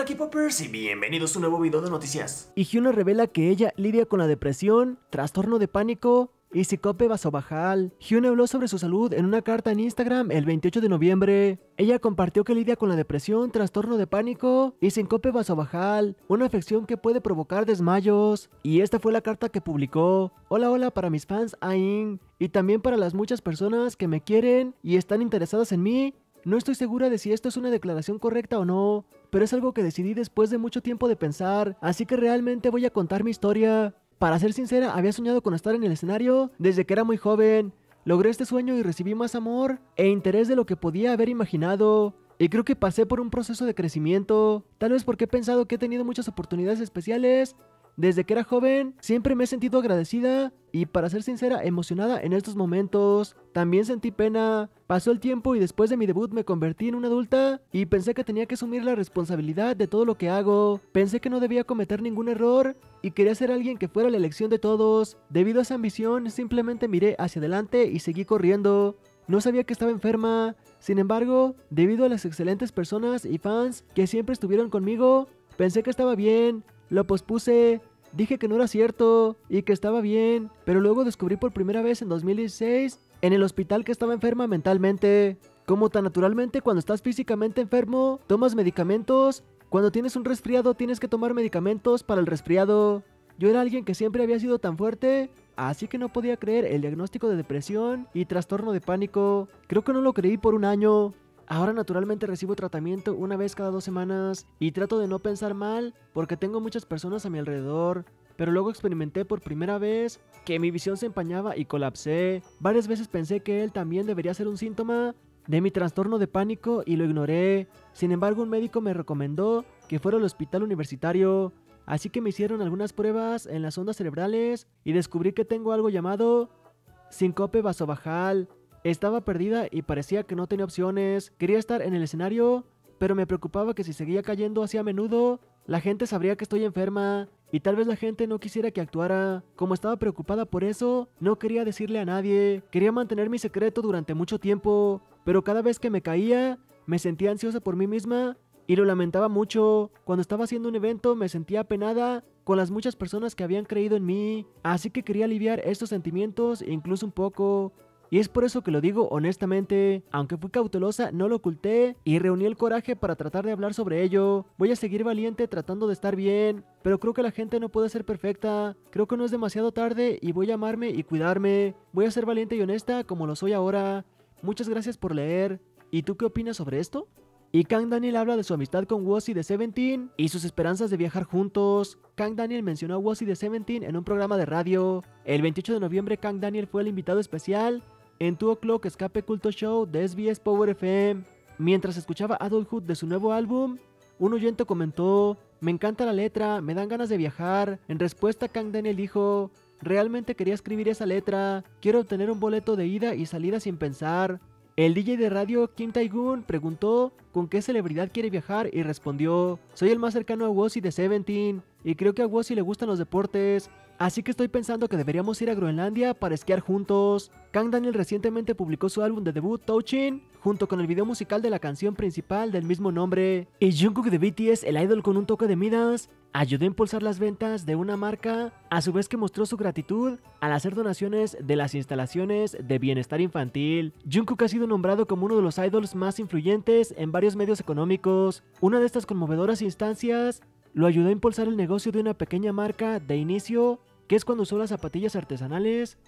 K-Popers y bienvenidos a un nuevo video de noticias. Y Hyuna revela que ella lidia con la depresión, trastorno de pánico y síncope vasovagal. Hyuna habló sobre su salud en una carta en Instagram el 28 de noviembre. Ella compartió que lidia con la depresión, trastorno de pánico y síncope vasovagal, una afección que puede provocar desmayos. Y esta fue la carta que publicó. Hola para mis fans AIN y también para las muchas personas que me quieren y están interesadas en mí. No estoy segura de si esto es una declaración correcta o no, pero es algo que decidí después de mucho tiempo de pensar, así que realmente voy a contar mi historia. Para ser sincera, había soñado con estar en el escenario desde que era muy joven. Logré este sueño y recibí más amor e interés de lo que podía haber imaginado. Y creo que pasé por un proceso de crecimiento, tal vez porque he pensado que he tenido muchas oportunidades especiales. Desde que era joven, siempre me he sentido agradecida y, para ser sincera, emocionada en estos momentos. También sentí pena. Pasó el tiempo y después de mi debut me convertí en una adulta y pensé que tenía que asumir la responsabilidad de todo lo que hago. Pensé que no debía cometer ningún error y quería ser alguien que fuera la elección de todos. Debido a esa ambición, simplemente miré hacia adelante y seguí corriendo. No sabía que estaba enferma. Sin embargo, debido a las excelentes personas y fans que siempre estuvieron conmigo, pensé que estaba bien. Lo pospuse, dije que no era cierto y que estaba bien, pero luego descubrí por primera vez en 2016 en el hospital que estaba enferma mentalmente. Como tan naturalmente, cuando estás físicamente enfermo, tomas medicamentos. Cuando tienes un resfriado, tienes que tomar medicamentos para el resfriado. Yo era alguien que siempre había sido tan fuerte, así que no podía creer el diagnóstico de depresión y trastorno de pánico. Creo que no lo creí por un año. Ahora naturalmente recibo tratamiento una vez cada 2 semanas y trato de no pensar mal porque tengo muchas personas a mi alrededor. Pero luego experimenté por primera vez que mi visión se empañaba y colapsé. Varias veces pensé que él también debería ser un síntoma de mi trastorno de pánico y lo ignoré. Sin embargo, un médico me recomendó que fuera al hospital universitario. Así que me hicieron algunas pruebas en las ondas cerebrales y descubrí que tengo algo llamado síncope vasovagal. Estaba perdida y parecía que no tenía opciones. Quería estar en el escenario, pero me preocupaba que si seguía cayendo así a menudo, la gente sabría que estoy enferma y tal vez la gente no quisiera que actuara. Como estaba preocupada por eso, no quería decirle a nadie. Quería mantener mi secreto durante mucho tiempo, pero cada vez que me caía, me sentía ansiosa por mí misma y lo lamentaba mucho. Cuando estaba haciendo un evento, me sentía apenada con las muchas personas que habían creído en mí, así que quería aliviar estos sentimientos incluso un poco. Y es por eso que lo digo honestamente, aunque fui cautelosa, no lo oculté y reuní el coraje para tratar de hablar sobre ello. Voy a seguir valiente tratando de estar bien, pero creo que la gente no puede ser perfecta. Creo que no es demasiado tarde y voy a amarme y cuidarme. Voy a ser valiente y honesta como lo soy ahora. Muchas gracias por leer. ¿Y tú qué opinas sobre esto? Y Kang Daniel habla de su amistad con Wozy de Seventeen y sus esperanzas de viajar juntos. Kang Daniel mencionó a Wozy de Seventeen en un programa de radio. El 28 de noviembre Kang Daniel fue el invitado especial en 2 O'Clock Escape Culto Show de SBS Power FM. Mientras escuchaba Adulthood de su nuevo álbum, un oyente comentó: "Me encanta la letra, me dan ganas de viajar". En respuesta, Kang Daniel dijo: "Realmente quería escribir esa letra, quiero obtener un boleto de ida y salida sin pensar". El DJ de radio Kim Tae-gun preguntó con qué celebridad quiere viajar y respondió: "Soy el más cercano a Wozy de Seventeen y creo que a Wozy le gustan los deportes, así que estoy pensando que deberíamos ir a Groenlandia para esquiar juntos". Kang Daniel recientemente publicó su álbum de debut Touchin, junto con el video musical de la canción principal del mismo nombre. Y Jungkook de BTS, el idol con un toque de Midas, ayudó a impulsar las ventas de una marca, a su vez que mostró su gratitud al hacer donaciones de las instalaciones de bienestar infantil. Jungkook ha sido nombrado como uno de los idols más influyentes en varios medios económicos. Una de estas conmovedoras instancias lo ayudó a impulsar el negocio de una pequeña marca de inicio, que es cuando usó las zapatillas artesanales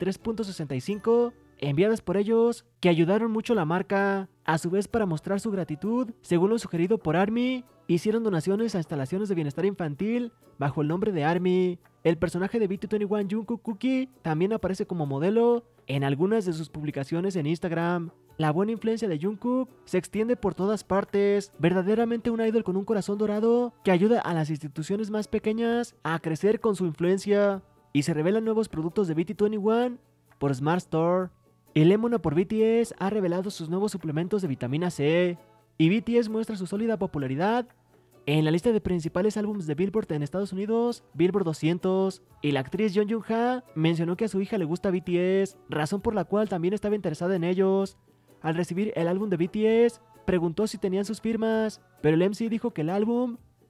23.65 enviadas por ellos, que ayudaron mucho a la marca. A su vez, para mostrar su gratitud, según lo sugerido por ARMY, hicieron donaciones a instalaciones de bienestar infantil bajo el nombre de ARMY. El personaje de BT21 Jungkook Cookie también aparece como modelo en algunas de sus publicaciones en Instagram. La buena influencia de Jungkook se extiende por todas partes, verdaderamente un idol con un corazón dorado que ayuda a las instituciones más pequeñas a crecer con su influencia. Y se revelan nuevos productos de BT21 por Smart Store. El Lemona por BTS ha revelado sus nuevos suplementos de vitamina C, y BTS muestra su sólida popularidad en la lista de principales álbumes de Billboard en Estados Unidos, Billboard 200, y la actriz Jeon Jung-ha mencionó que a su hija le gusta BTS, razón por la cual también estaba interesada en ellos. Al recibir el álbum de BTS, preguntó si tenían sus firmas, pero el MC dijo que el álbum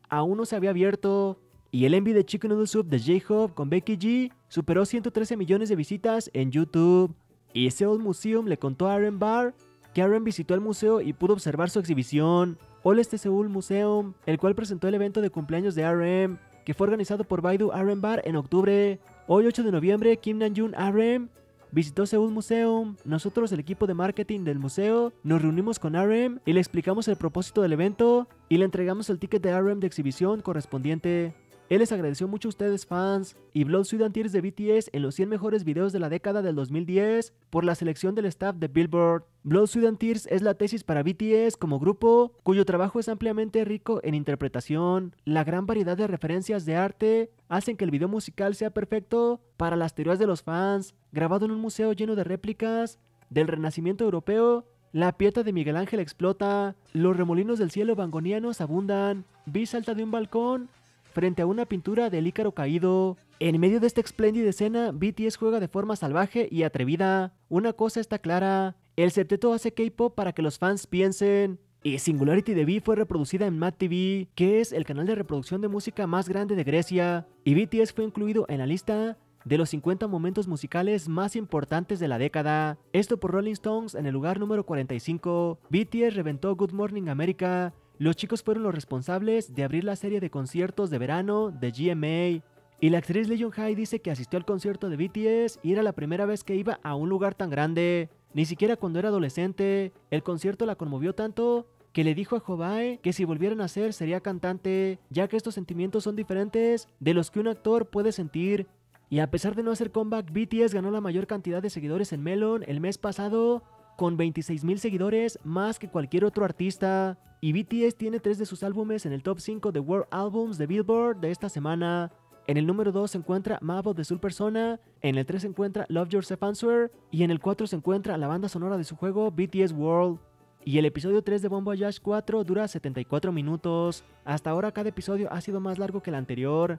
aún no se había abierto. Y el MV de Chicken Noodle Soup de J-Hope con Becky G superó 113 millones de visitas en YouTube. Y Seoul Museum le contó a RM Bar que RM visitó el museo y pudo observar su exhibición, All Este Seoul Museum, el cual presentó el evento de cumpleaños de RM, que fue organizado por Baidu RM Bar en octubre. Hoy 8 de noviembre, Kim Namjoon RM visitó Seoul Museum. Nosotros, el equipo de marketing del museo, nos reunimos con RM y le explicamos el propósito del evento y le entregamos el ticket de RM de exhibición correspondiente. Él les agradeció mucho a ustedes fans y Blood, Sweat and Tears de BTS en los 100 mejores videos de la década del 2010 por la selección del staff de Billboard. Blood, Sweat and Tears es la tesis para BTS como grupo, cuyo trabajo es ampliamente rico en interpretación. La gran variedad de referencias de arte hacen que el video musical sea perfecto para las teorías de los fans, grabado en un museo lleno de réplicas del Renacimiento europeo. La Pieta de Miguel Ángel explota, los remolinos del cielo bangonianos abundan, Vi salta de un balcón frente a una pintura del Ícaro caído. En medio de esta espléndida escena, BTS juega de forma salvaje y atrevida. Una cosa está clara, el septeto hace K-pop para que los fans piensen. Y Singularity de V fue reproducida en Mad TV, que es el canal de reproducción de música más grande de Grecia, y BTS fue incluido en la lista de los 50 momentos musicales más importantes de la década. Esto por Rolling Stones en el lugar número 45. BTS reventó Good Morning America. Los chicos fueron los responsables de abrir la serie de conciertos de verano de GMA. Y la actriz Lee Jung-hae dice que asistió al concierto de BTS y era la primera vez que iba a un lugar tan grande. Ni siquiera cuando era adolescente. El concierto la conmovió tanto que le dijo a Hobae que si volvieran a ser sería cantante, ya que estos sentimientos son diferentes de los que un actor puede sentir. Y a pesar de no hacer comeback, BTS ganó la mayor cantidad de seguidores en Melon el mes pasado, con 26,000 seguidores, más que cualquier otro artista. Y BTS tiene 3 de sus álbumes en el top 5 de World Albums de Billboard de esta semana. En el número 2 se encuentra Map de Soul Persona, en el 3 se encuentra Love Yourself Answer, y en el 4 se encuentra la banda sonora de su juego BTS World. Y el episodio 3 de Bon Voyage 4 dura 74 minutos. Hasta ahora cada episodio ha sido más largo que el anterior.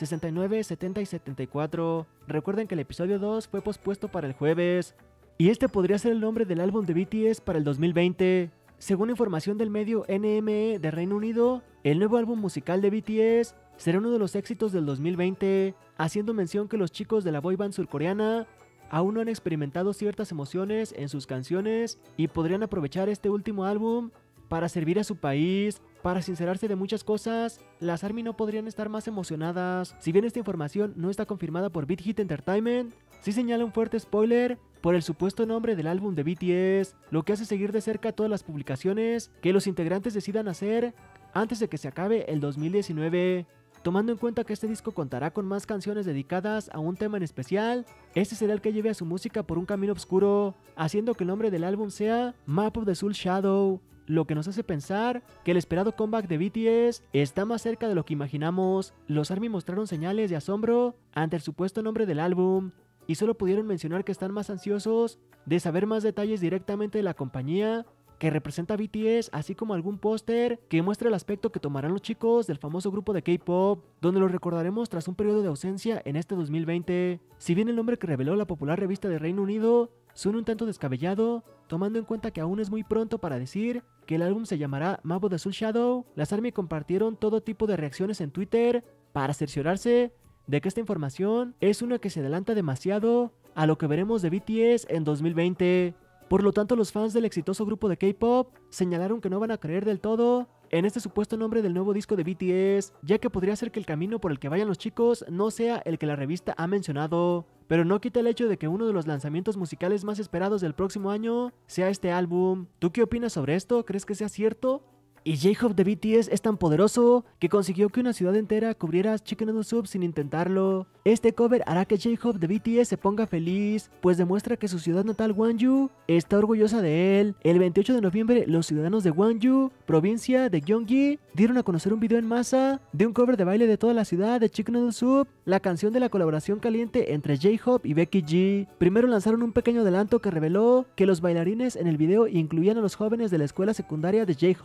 69, 70 y 74. Recuerden que el episodio 2 fue pospuesto para el jueves. Y este podría ser el nombre del álbum de BTS para el 2020. Según información del medio NME de Reino Unido, el nuevo álbum musical de BTS será uno de los éxitos del 2020, haciendo mención que los chicos de la boy band surcoreana aún no han experimentado ciertas emociones en sus canciones y podrían aprovechar este último álbum para servir a su país. Para sincerarse de muchas cosas, las ARMY no podrían estar más emocionadas. Si bien esta información no está confirmada por Big Hit Entertainment, sí señala un fuerte spoiler por el supuesto nombre del álbum de BTS, lo que hace seguir de cerca todas las publicaciones que los integrantes decidan hacer antes de que se acabe el 2019. Tomando en cuenta que este disco contará con más canciones dedicadas a un tema en especial, este será el que lleve a su música por un camino oscuro, haciendo que el nombre del álbum sea Map of the Soul Shadow, lo que nos hace pensar que el esperado comeback de BTS está más cerca de lo que imaginamos. Los ARMY mostraron señales de asombro ante el supuesto nombre del álbum, y solo pudieron mencionar que están más ansiosos de saber más detalles directamente de la compañía que representa a BTS, así como algún póster que muestre el aspecto que tomarán los chicos del famoso grupo de K-pop, donde los recordaremos tras un periodo de ausencia en este 2020. Si bien el nombre que reveló la popular revista de Reino Unido suena un tanto descabellado, tomando en cuenta que aún es muy pronto para decir que el álbum se llamará Map of the Soul Shadow, las ARMY compartieron todo tipo de reacciones en Twitter para cerciorarse de que esta información es una que se adelanta demasiado a lo que veremos de BTS en 2020. Por lo tanto, los fans del exitoso grupo de K-pop señalaron que no van a creer del todo en este supuesto nombre del nuevo disco de BTS, ya que podría ser que el camino por el que vayan los chicos no sea el que la revista ha mencionado, pero no quita el hecho de que uno de los lanzamientos musicales más esperados del próximo año sea este álbum. ¿Tú qué opinas sobre esto? ¿Crees que sea cierto? Y J-Hope de BTS es tan poderoso que consiguió que una ciudad entera cubriera Chicken Noodle Soup sin intentarlo. Este cover hará que J-Hope de BTS se ponga feliz, pues demuestra que su ciudad natal Gwangju está orgullosa de él. El 28 de noviembre, los ciudadanos de Gwangju, provincia de Gyeonggi, dieron a conocer un video en masa de un cover de baile de toda la ciudad de Chicken Noodle Soup, la canción de la colaboración caliente entre J-Hope y Becky G. Primero lanzaron un pequeño adelanto que reveló que los bailarines en el video incluían a los jóvenes de la escuela secundaria de J-Hope.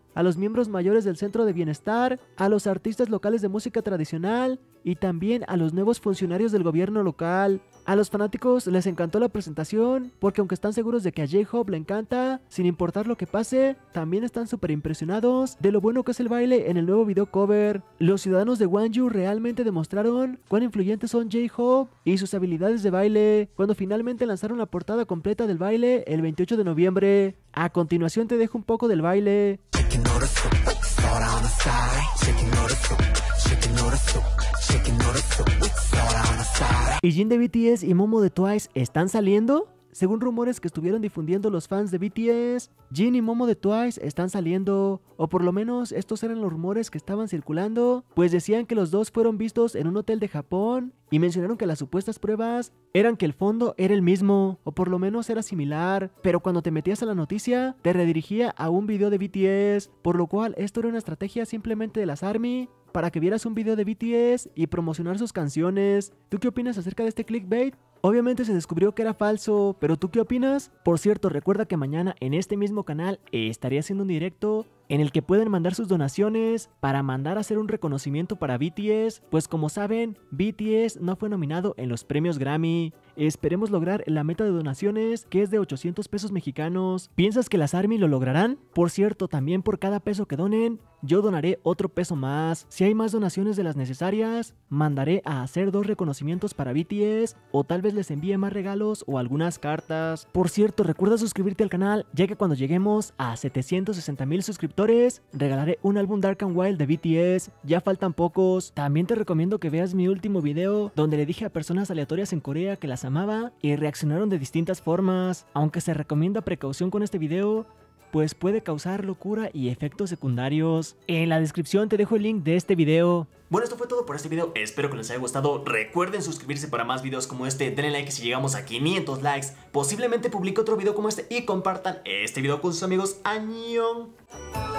a los miembros mayores del centro de bienestar, a los artistas locales de música tradicional y también a los nuevos funcionarios del gobierno local. A los fanáticos les encantó la presentación porque aunque están seguros de que a J-Hope le encanta, sin importar lo que pase, también están súper impresionados de lo bueno que es el baile en el nuevo video cover. Los ciudadanos de Gwangju realmente demostraron cuán influyentes son J-Hope y sus habilidades de baile cuando finalmente lanzaron la portada completa del baile el 28 de noviembre. A continuación te dejo un poco del baile. ¿Y Jin de BTS y Momo de Twice están saliendo? Según rumores que estuvieron difundiendo los fans de BTS, Jin y Momo de Twice están saliendo, o por lo menos estos eran los rumores que estaban circulando, pues decían que los dos fueron vistos en un hotel de Japón y mencionaron que las supuestas pruebas eran que el fondo era el mismo, o por lo menos era similar, pero cuando te metías a la noticia te redirigía a un video de BTS, por lo cual esto era una estrategia simplemente de las ARMY para que vieras un video de BTS y promocionar sus canciones. ¿Tú qué opinas acerca de este clickbait? Obviamente se descubrió que era falso, pero ¿tú qué opinas? Por cierto, recuerda que mañana en este mismo canal estaré haciendo un directo en el que pueden mandar sus donaciones para mandar a hacer un reconocimiento para BTS, pues como saben, BTS no fue nominado en los premios Grammy. Esperemos lograr la meta de donaciones, que es de 800 pesos mexicanos. ¿Piensas que las ARMY lo lograrán? Por cierto, también por cada peso que donen, yo donaré otro peso más. Si hay más donaciones de las necesarias, mandaré a hacer 2 reconocimientos para BTS, o tal vez les envíe más regalos o algunas cartas. Por cierto, recuerda suscribirte al canal, ya que cuando lleguemos a 760,000 suscriptores, regalaré un álbum Dark and Wild de BTS. Ya faltan pocos. También te recomiendo que veas mi último video, donde le dije a personas aleatorias en Corea que las amaba y reaccionaron de distintas formas. Aunque se recomienda precaución con este video, pues puede causar locura y efectos secundarios. En la descripción te dejo el link de este video. Bueno, esto fue todo por este video, espero que les haya gustado. Recuerden suscribirse para más videos como este, denle like si llegamos a 500 likes. Posiblemente publique otro video como este y compartan este video con sus amigos. ¡Añón!